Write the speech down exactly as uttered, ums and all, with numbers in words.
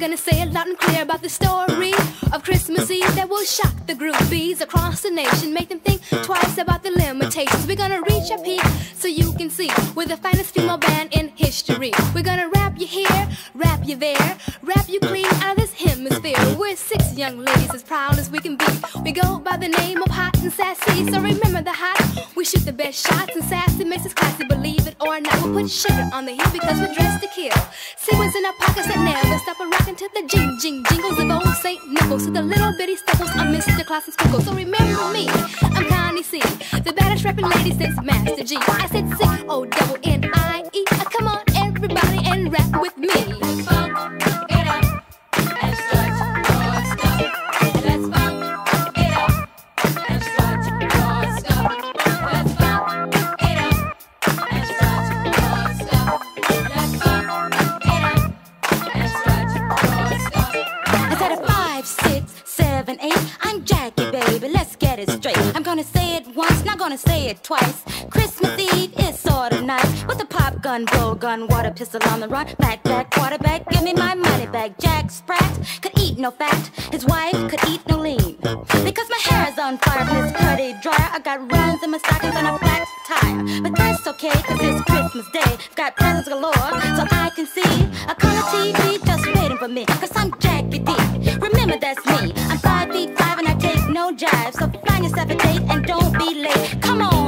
gonna say it loud and clear about the story of Christmas Eve that will shock the groupies across the nation, make them think twice about the limitations. We're gonna reach our peak so you can see we're the finest female band in history. We're gonna wrap you here, wrap you there, wrap you clean out of this hemisphere. We're six young ladies as proud as we can be. We go by the name of Hot and Sassy, so remember the hot. We shoot the best shots and sassy makes us classy, believe it or not. We put sugar on the hill because we're dressed to kill. Sequins in our pockets that never stop a rockin' to the jing jing jingles of old Saint Nichols, to the little bitty stubbles of Mister Claus and Sprinkles. So remember me, I'm Connie C, the baddest rapping lady since Master G. I said C O double N I E. Come on everybody and rap with me. Let's funk it up and start your stuff. Let's funk it up and start your stuff. Let's funk it up and start your stuff. Let's funk it up and start your stuff. I said a five, six, seven, eight. I'm Jackie, baby. Let's get it straight. I'm gonna say it once, not gonna say it twice. Christmas Eve is sort of nice with a pop gun, blow gun, water pistol on the run. Back, back, quarterback, give me my money back. Jack Sprat could eat no fat. His wife could eat no lean. Because my hair is on fire from this putty dryer. I got runs in my stockings and a flat tire. But that's okay, cause it's Christmas Day. Got presents galore, so I can see a color T V just waiting for me. Cause I'm Jackie D. Remember that's me. I'm five feet five and I take no jive. So find yourself a date and don't be late. Come on.